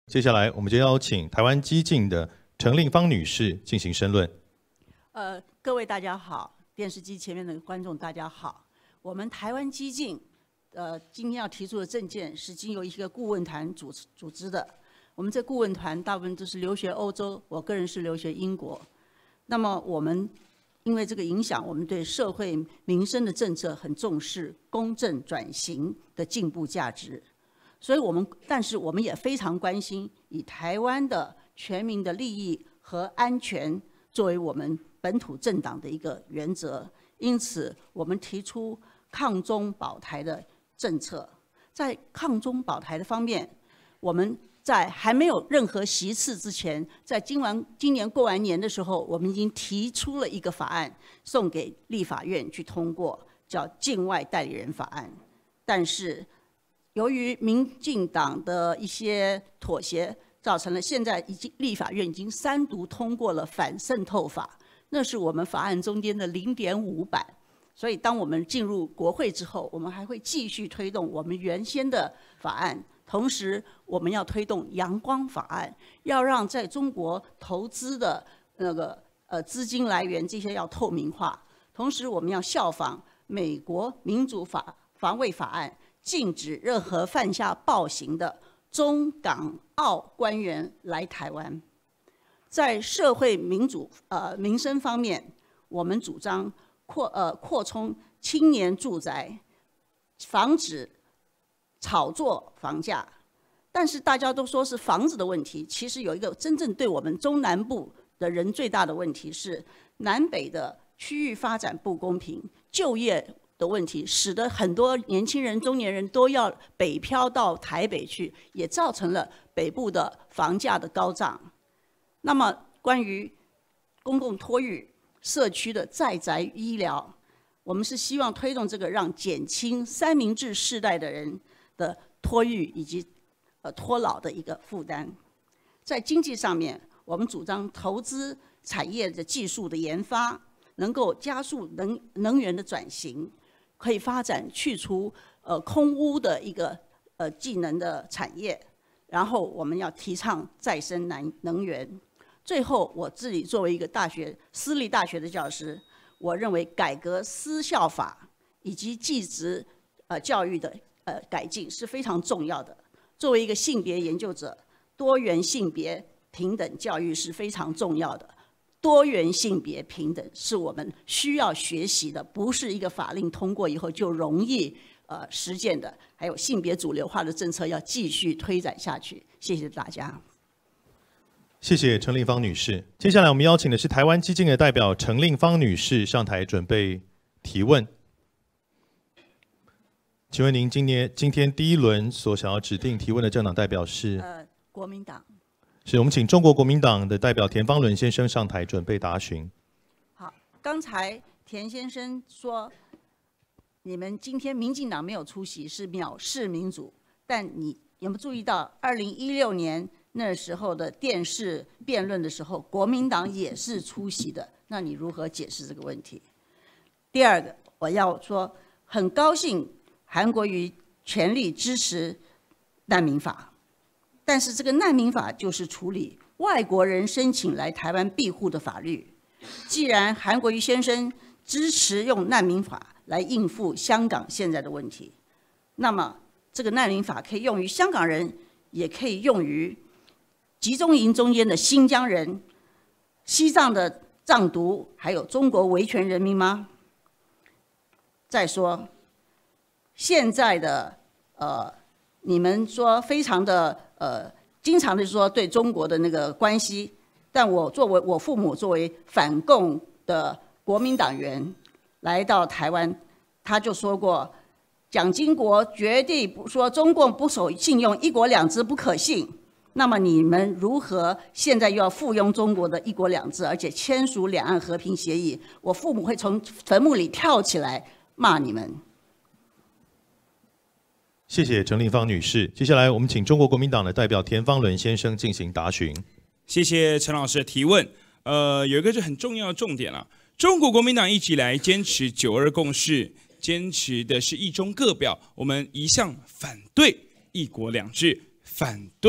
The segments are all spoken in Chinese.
接下来，我们就邀请台湾基进的陈令芳女士进行申论。 各位大家好，电视机前面的观众大家好。我们台湾基进，今天要提出的政见是经由一个顾问团组织的。我们这顾问团大部分都是留学欧洲，我个人是留学英国。那么我们因为这个影响，我们对社会民生的政策很重视公正转型的进步价值。所以但是我们也非常关心以台湾的全民的利益和安全作为我们本土政党的一个原则，因此我们提出抗中保台的政策。在抗中保台的方面，我们在还没有任何席次之前，在今年过完年的时候，我们已经提出了一个法案，送给立法院去通过，叫境外代理人法案。但是由于民进党的一些妥协，造成了现在立法院已经3读通过了反渗透法，那是我们法案中间的0.5版。所以当我们进入国会之后，我们还会继续推动我们原先的法案，同时我们要推动阳光法案，要让在中国投资的那个资金来源这些要透明化。同时我们要效仿美国民主防卫法案，禁止任何犯下暴行的中港澳官员来台湾。在社会民生方面，我们主张扩充青年住宅，防止炒作房价。但是大家都说是房子的问题，其实有一个真正对我们中南部的人最大的问题是南北的区域发展不公平，就业的问题，使得很多年轻人、中年人都要北漂到台北去，也造成了北部的房价的高涨。那么，关于公共托育、社区的在宅医疗，我们是希望推动这个，让减轻三明治世代的人的托育以及托老的一个负担。在经济上面，我们主张投资产业的技术的研发，能够加速能源的转型。可以发展去除空污的一个技能的产业，然后我们要提倡再生能源。最后，我自己作为一个私立大学的教师，我认为改革私校法以及技职教育的改进是非常重要的。作为一个性别研究者，多元性别平等教育是非常重要的。多元性别平等是我们需要学习的，不是一个法令通过以后就容易实践的。还有性别主流化的政策要继续推展下去。谢谢大家。 谢谢陈令芳女士。接下来我们邀请的是台湾基进的代表陈令芳女士上台准备提问。请问您今天第一轮所想要指定提问的政党代表是？ 国民党。 是我们请中国国民党的代表田方伦先生上台准备答询。 好，刚才田先生说，你们今天民进党没有出席是藐视民主，但你有没有注意到2016年那时候的电视辩论的时候，国民党也是出席的？那你如何解释这个问题？第二个，我要说，很高兴韩国瑜全力支持难民法。但是这个难民法就是处理外国人申请来台湾庇护的法律。既然韩国瑜先生支持用难民法来应付香港现在的问题，那么这个难民法可以用于香港人，也可以用于集中营中间的新疆人、西藏的藏独，还有中国维权人民吗？再说，现在的你们说非常的经常的说对中国的那个关系，但我父母作为反共的国民党员来到台湾，他就说过，蒋经国绝对不说中共不守信用，一国两制不可信。那么你们如何现在又要附庸中国的一国两制，而且签署两岸和平协议？我父母会从坟墓里跳起来骂你们。 谢谢陈令芳女士。接下来我们请中国国民党的代表田方伦先生进行答询。 谢谢陈老师的提问。有一个是很重要的重点了，中国国民党一直以来坚持9·2共识，坚持的是一中各表，我们一向反对一国两制，反对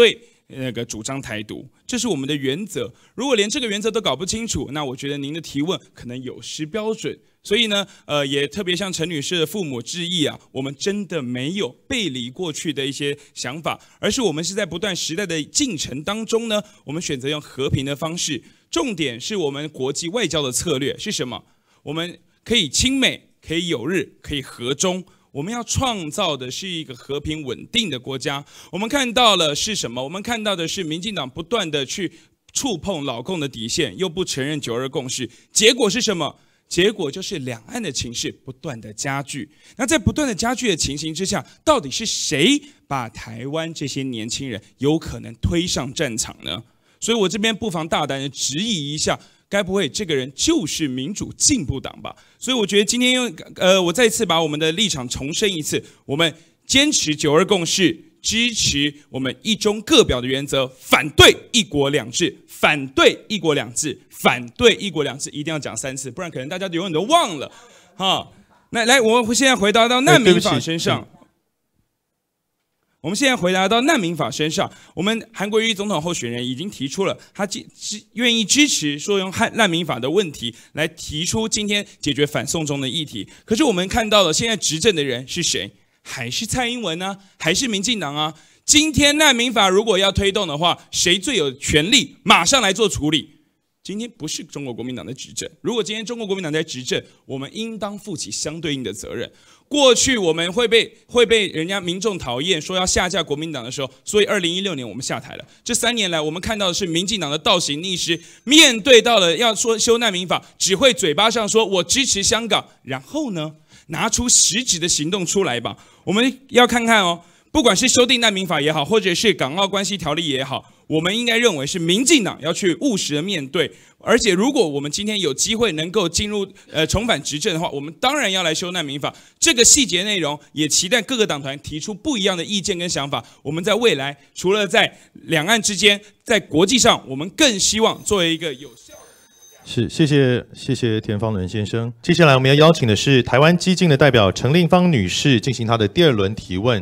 那个主张台独，这是我们的原则。如果连这个原则都搞不清楚，那我觉得您的提问可能有失标准。所以呢，也特别向陈女士的父母致意啊，我们真的没有背离过去的一些想法，而是我们是在不断时代的进程当中呢，我们选择用和平的方式。重点是我们国际外交的策略是什么？我们可以亲美，可以友日，可以和中。我们要创造的是一个和平稳定的国家。我们看到了是什么？我们看到的是民进党不断的去触碰老共的底线，又不承认9·2共识，结果是什么？结果就是两岸的情势不断的加剧。那在不断的加剧的情形之下，到底是谁把台湾这些年轻人有可能推上战场呢？所以我这边不妨大胆的质疑一下。该不会这个人就是民主进步党吧？所以我觉得今天我再次把我们的立场重申一次：我们坚持9·2共识，支持我们一中各表的原则，反对一国两制，反对一国两制，反对一国两制，一定要讲3次，不然可能大家永远都忘了。哈，那来，我们现在回答到难民法身上。我们现在回答到难民法身上，我们韩国瑜总统候选人已经提出了，他愿意支持说用难民法的问题来提出今天解决反送中的议题。可是我们看到了现在执政的人是谁？还是蔡英文啊？还是民进党啊？今天难民法如果要推动的话，谁最有权利马上来做处理？今天不是中国国民党的执政，如果今天中国国民党在执政，我们应当负起相对应的责任。过去我们会被人家民众讨厌，说要下架国民党的时候，所以2016年我们下台了。这3年来，我们看到的是民进党的倒行逆施，面对到了要说修难民法，只会嘴巴上说我支持香港，然后呢，拿出实质的行动出来吧。我们要看看哦，不管是修订难民法也好，或者是港澳关系条例也好，我们应该认为是民进党要去务实的面对。而且，如果我们今天有机会能够进入重返执政的话，我们当然要来修难民法。这个细节内容，也期待各个党团提出不一样的意见跟想法。我们在未来，除了在两岸之间，在国际上，我们更希望作为一个有效的。 谢谢田方伦先生。接下来我们要邀请的是台湾基进的代表陈令芳女士进行她的第2轮提问。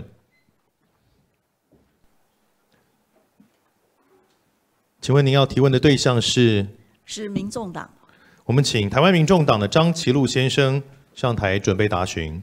请问您要提问的对象是？ 是民众党。 我们请台湾民众党的张其禄先生上台准备答询。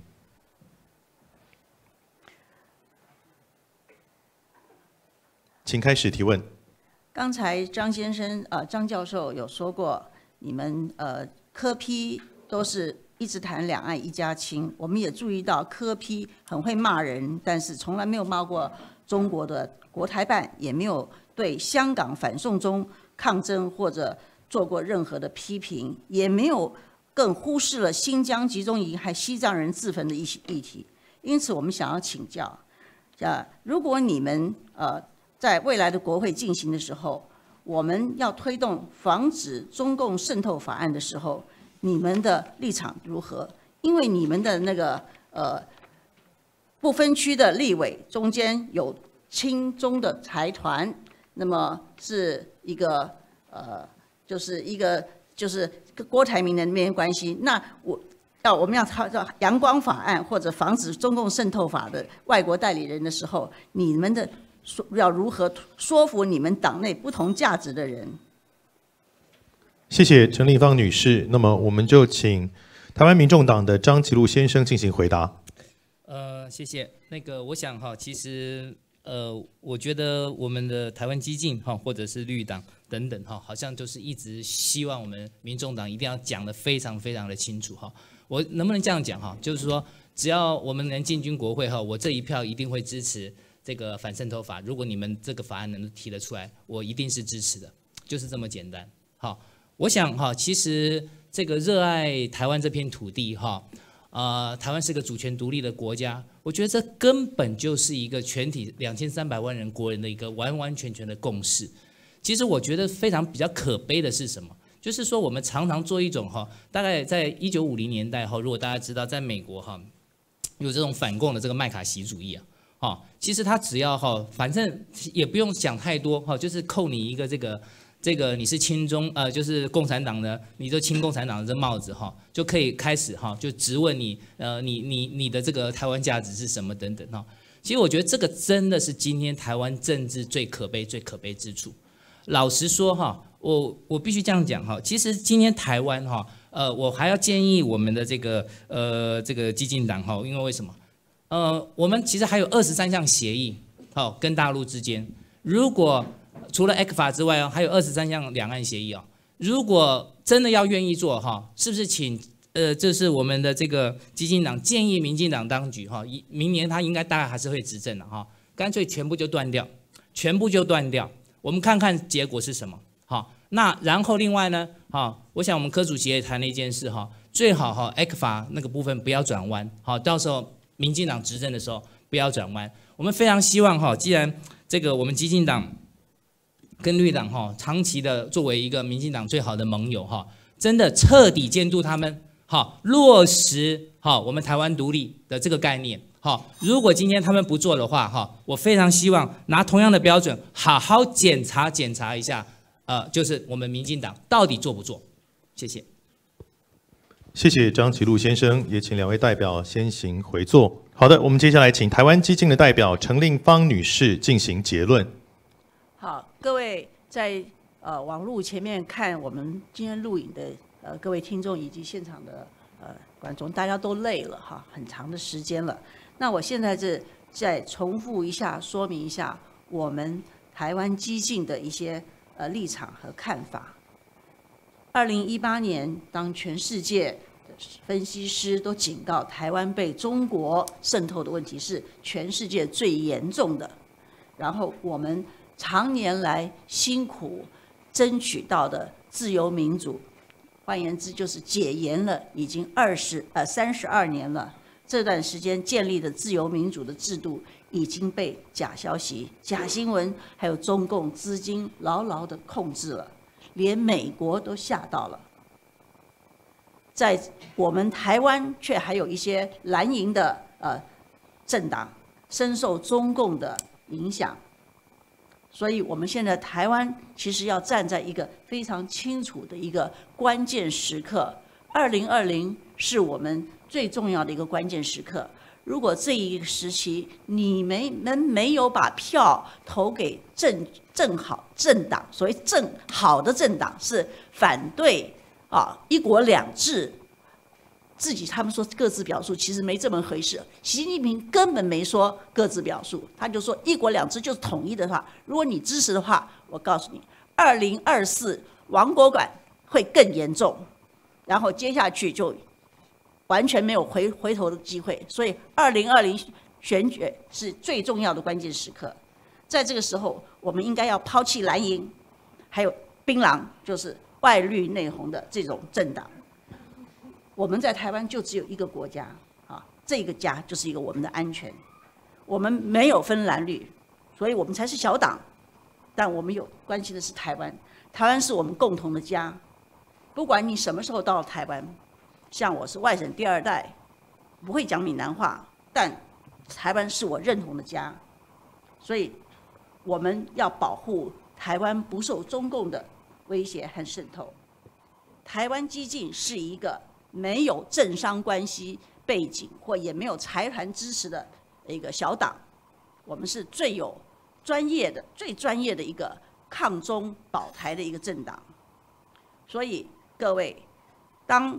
请开始提问。 刚才张教授有说过，你们柯 P 都是一直谈两岸一家亲，我们也注意到柯 P 很会骂人，但是从来没有骂过中国的国台办，也没有对香港反送中抗争或者做过任何的批评，也没有更忽视了新疆集中营还西藏人自焚的议题。因此，我们想要请教，如果你们在未来的国会进行的时候，我们要推动防止中共渗透法案的时候，你们的立场如何？因为你们的那个不分区的立委中间有亲中的财团，那么是一个就是郭台铭的那边关系。那我们要操作阳光法案或者防止中共渗透法的外国代理人的时候，你们的要如何说服你们党内不同价值的人？ 谢谢陈令芳女士。那么我们就请台湾民众党的张其禄先生进行回答。 谢谢。我想其实我觉得我们的台湾基进或者是绿党等等好像就是一直希望我们民众党一定要讲得非常非常的清楚我能不能这样讲就是说，只要我们能进军国会我这一票一定会支持这个反渗透法。如果你们这个法案能提得出来，我一定是支持的，就是这么简单。我想其实这个热爱台湾这片土地台湾是个主权独立的国家，我觉得这根本就是一个全体2300万人国人的一个完完全全的共识。其实我觉得非常比较可悲的是什么？就是说我们常常做一种大概在1950年代如果大家知道，在美国有这种反共的这个麦卡锡主义其实他只要反正也不用想太多就是扣你一个这个你是亲中就是共产党的，你就亲共产党的这帽子就可以开始就质问你你的这个台湾价值是什么等等其实我觉得这个真的是今天台湾政治最可悲之处。老实说哈，我必须这样讲哈，其实今天台湾哈，我还要建议我们的这个基进党哈，因为为什么？我们其实还有23项协议，好，跟大陆之间，如果除了 ECFA 之外还有23项两岸协议哦。如果真的要愿意做哈，是不是请这是我们的这个基进党建议民进党当局哈，明年他应该大概还是会执政的哈，干脆全部就断掉，我们看看结果是什么。好，那然后另外呢，我想我们柯主席也谈了一件事哈，最好ECFA 那个部分不要转弯，好，到时候民进党执政的时候不要转弯。我们非常希望既然这个我们基进党跟绿党长期的作为一个民进党最好的盟友真的彻底监督他们，落实我们台湾独立的这个概念。如果今天他们不做的话我非常希望拿同样的标准好好检查一下，就是我们民进党到底做不做。谢谢。 谢谢张启禄先生，也请两位代表先行回座。好的，我们接下来请台湾基进的代表陈令芳女士进行结论。 好，各位在网络前面看我们今天录影的各位听众以及现场的观众，大家都累了很长的时间了。那我现在再重复一下，说明一下我们台湾基进的一些立场和看法。2018年，当全世界的分析师都警告台湾被中国渗透的问题是全世界最严重的，然后我们常年来辛苦争取到的自由民主，换言之就是解严了，已经32年了。这段时间建立的自由民主的制度已经被假消息、假新闻还有中共资金牢牢的控制了，连美国都吓到了。在我们台湾却还有一些蓝营的政党深受中共的影响。所以我们现在台湾其实要站在一个非常清楚的一个关键时刻，2020是我们最重要的一个关键时刻。如果这一个时期你们没有把票投给正好政党，所谓正好的政党是反对一国两制，他们说各自表述，其实没这么回事。习近平根本没说各自表述，他就说一国两制就是统一的话，如果你支持的话，我告诉你，2024亡国感会更严重，然后接下去就完全没有回头的机会。所以2020选举是最重要的关键时刻，在这个时候，我们应该要抛弃蓝营，还有槟榔，就是外绿内红的这种政党。我们在台湾就只有一个国家这个家就是一个我们的安全，我们没有分蓝绿，所以我们才是小党，但我们有关心的是台湾，台湾是我们共同的家。不管你什么时候到了台湾，像我是外省第2代，不会讲闽南话，但台湾是我认同的家，所以我们要保护台湾不受中共的威胁和渗透。台湾基进是一个没有政商关系背景或也没有财团支持的一个小党，我们是最专业的一个抗中保台的一个政党。所以各位，当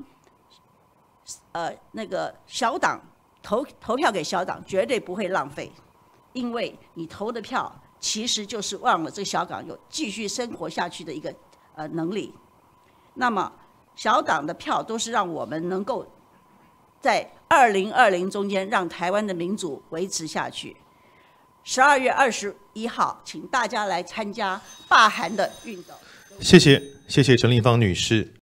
那个小党投票给小党，绝对不会浪费，因为你投的票其实就是忘了这个小党有继续生活下去的一个能力。那么小党的票都是让我们能够在2020中间让台湾的民主维持下去。12月21号，请大家来参加罢韩的运动。 谢谢陈令芳女士。